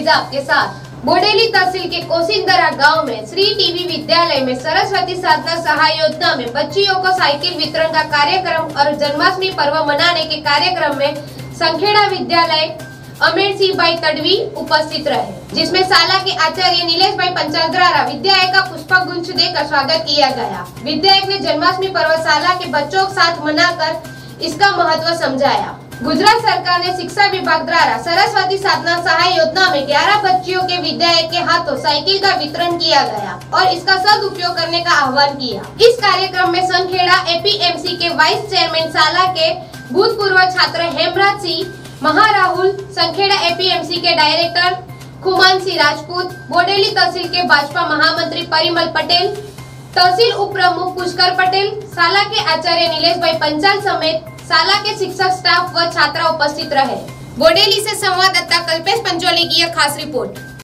फायदा आपके साथ। बोडेली तहसील के कोसिंदरा गांव में श्री टीवी विद्यालय में सरस्वती साधना सहाय योजना में बच्चियों को साइकिल वितरण का कार्यक्रम और जन्माष्टमी पर्व मनाने के कार्यक्रम में संखेड़ा विद्यालय अमेर सिंह भाई तड़वी उपस्थित रहे, जिसमें शाला के आचार्य नीलेश भाई पंचाल द्वारा विद्यालय का पुष्प गुच्छ देकर स्वागत किया गया। विद्यालय ने जन्माष्टमी पर्व शाला के बच्चों के साथ मनाकर इसका महत्व समझाया। गुजरात सरकार ने शिक्षा विभाग द्वारा सरस्वती साधना सहाय योजना में 11 बच्चियों के विद्यालय के हाथों साइकिल का वितरण किया गया और इसका सदुपयोग करने का आह्वान किया। इस कार्यक्रम में संखेड़ा एपीएमसी के वाइस चेयरमैन शाला के भूतपूर्व छात्र हेमराज सिंह महाराहुल, संखेड़ा एपीएमसी के डायरेक्टर खुमान सिंह राजपूत, बोडेली तहसील के भाजपा महामंत्री परिमल पटेल, तहसील उप प्रमुख पुष्कर पटेल, शाला के आचार्य नीलेश भाई पंचाल समेत शाला के शिक्षक, स्टाफ व छात्रा उपस्थित रहे। बोडेली से संवाददाता कल्पेश पंचोली की यह खास रिपोर्ट।